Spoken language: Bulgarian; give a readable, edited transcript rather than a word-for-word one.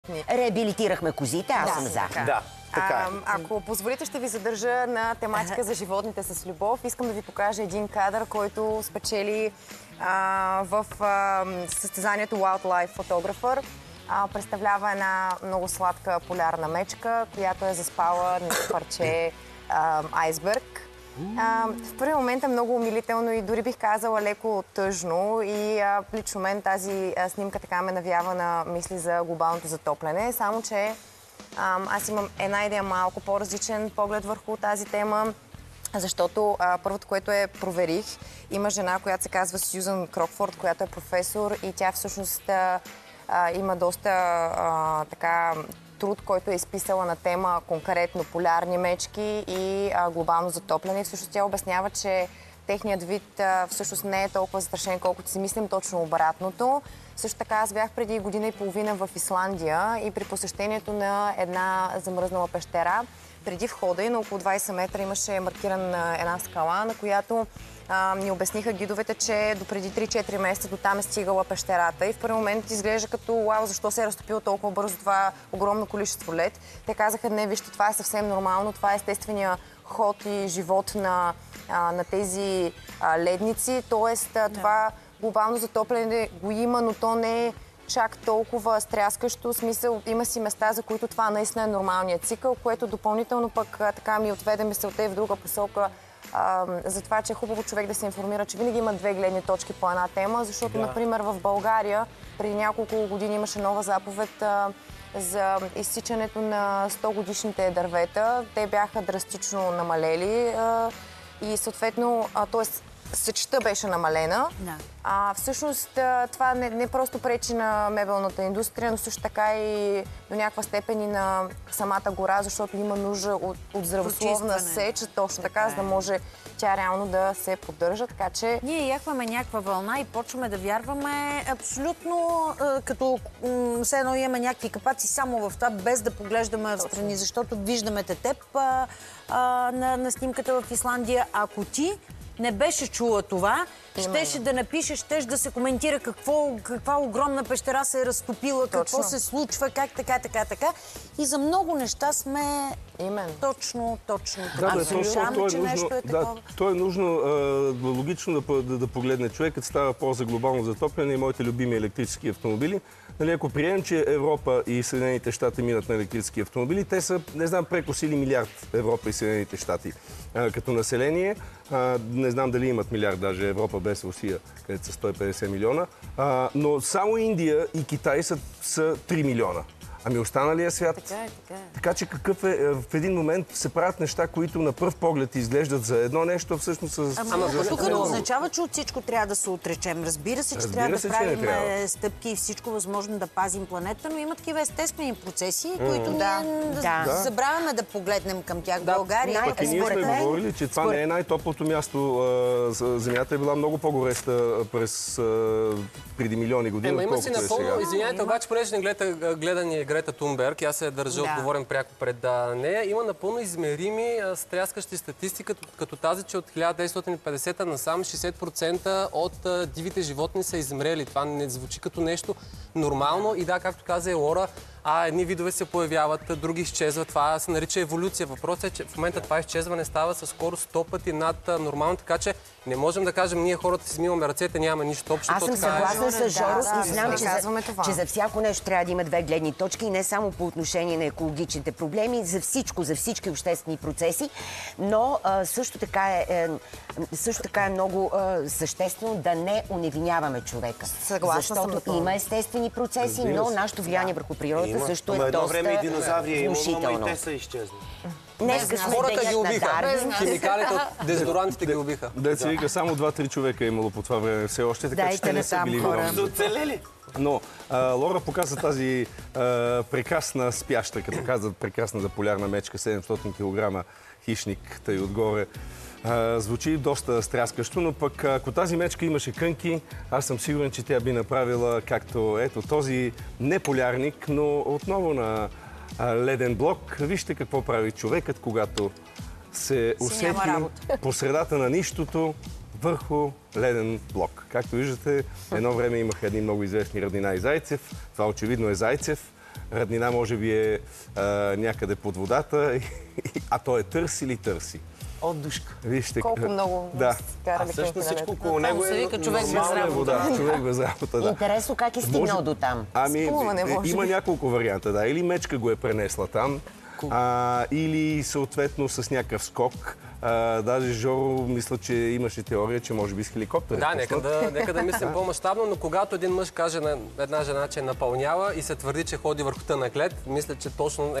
Реабилитирахме козите, аз съм за. Да, така е. Ако позволите, ще ви задържа на тематика за животните с любов. Искам да ви покажа един кадър, който спечели в състезанието Wildlife Photographer. Представлява една много сладка полярна мечка, която е заспала на парче айсберг. В първи момент е много умилително и дори бих казала леко тъжно. И лично мен тази снимка така ме навява на мисли за глобалното затопляне. Само че аз имам една идея малко по-различен поглед върху тази тема, защото първото, което проверих, има жена, която се казва Сюзан Крокфорд, която е професор и тя всъщност има доста труд, който е изписала на тема конкретно полярни мечки и глобално затопляне. Всъщност тя обяснява, че техният вид всъщност не е толкова застрашен, колкото си мислим, точно обратното. Също така аз бях преди година и половина в Исландия и при посещението на една замръзнала пещера, преди входа и на около 20 метра имаше маркирана една скала, на която ни обясниха гидовете, че до преди 3-4 месеца до там е стигала пещерата и в първи момент изглежда като вау, защо се е разтопило толкова бързо това огромно количество лед. Те казаха, не, вижте, това е съвсем нормално, това е естествения ход и живот на тези ледници, т.е. това глобално затопляне го има, но то не е чак толкова стряскащо. Смисъл, има си места, за които това наистина е нормалният цикъл, което допълнително пък така ми отведе мисълта и в друга посока за това, че е хубаво човек да се информира, че винаги има две гледни точки по една тема, защото, например, в България преди няколко години имаше нова заповед за изсичането на 100-годишните дървета. Те бяха драстично намалели и съответно, т.е. сечта беше намалена. Всъщност това не просто пречи на мебелната индустрия, но също така и до някаква степен и на самата гора, защото има нужда от здравословна сеч, точно така, за да може тя реално да се поддържа, така че... Ние яхваме някаква вълна и почваме да вярваме абсолютно като все едно имаме някакви капаци само в това, без да поглеждаме в страни, защото виждаме теб на снимката в Исландия. Ако ти не беше чула това, щеше да напише, щеше да се коментира каква огромна пещера се е разтопила, какво се случва, как така. И за много неща сме точно. Слушаме, че нещо е такова. То е нужно логично да погледне човек, като става въпрос за глобално затопляне и моите любими електрически автомобили. Нали, ако приемем, че Европа и Съединените щати минат на електрически автомобили, те са, не знам, прекосили милиард Европа и Съединените щати като население. Не знам дали имат милиард даже Европа без Русия, където са 150 милиона. Но само Индия и Китай са 3 милиона. Ами останалия свят. Така е. Така че какъв е, в един момент се правят неща, които на пръв поглед изглеждат за едно нещо, а всъщност са за тук не означава, че от всичко трябва да се отречем. Разбира се, че трябва да правим стъпки и всичко възможно да пазим планета, но има такива естествени процеси, които забравяме да погледнем към тях в България. Пък и ние сме говорили, че това не е най-топлото място. Земята е била много по-гореста преди милиони години, отколкото е сега. Извинявайте, обаче, понеже не гледани Грета Тунберг, аз се държа отговорен пряко пред нея. Има напълно измерими стряскащи статистики, като тази, че от 1950 насам 60% от дивите животни са измрели. Това не звучи като нещо нормално. И да, както каза Елора, едни видове се появяват, други изчезват. Това се нарича еволюция. Въпросът е, че в момента това изчезване става със скорост 100 пъти над нормално, така че не можем да кажем, ние хората си смиваме ръцете, няма нищо общо. Аз съм съгласна с Жоро и знам, че за всяко нещо трябва да има две гледни точки и не само по отношение на екологичните проблеми, за всички обществени процеси, но също така е много съществено да не оневиняваме човека. Защото има естествени процеси, но нашето влияние върху природата също е доста едно време и динозаврия внушително. имало, но и те са изчезнали. Хората ги убиха. Химикалите от дезодорантите ги убиха. Деца вика, само 2-3 човека е имало по това време все още, така че те не са били виновни. Оцелели. Но Лора показа тази прекрасна спяща, като казват прекрасната полярна мечка, 700 кг хищник, тъй отгоре. Звучи доста стряскащо, но пък ако тази мечка имаше кънки, аз съм сигурен, че тя би направила както ето този не полярник, но отново на леден блок. Вижте какво прави човекът, когато се усети по средата на нищото върху леден блок. Както виждате, едно време имаха едни много известни Радина и Зайцев. Това очевидно е Зайцев. Раднина може би е някъде под водата, а той е търси или търси. Отдушка. Вижте, Колко много да. карали Всъщност всичко около него се е вика човек без нормална работа. вода. Човек без работа, да. Интересно как е стигнал до там. Спълване, може би. Има няколко варианта, да. Или мечка го е пренесла там, или съответно с някакъв скок. Даже Жоро, мисля, че имаше теория, че може би с хеликоптер. Да, нека да мислим по-мащабно, но когато един мъж каже на една жена, че напълнява и се твърди, че ходи върху тънък лед, мисля, че точно